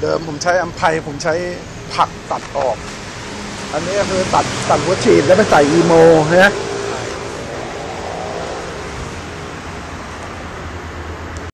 ดิมผมใช้อัมไพผมใช้ผักตัดออกอันนี้คือตัดหัวฉีดแล้วไปใส่อีโมนะ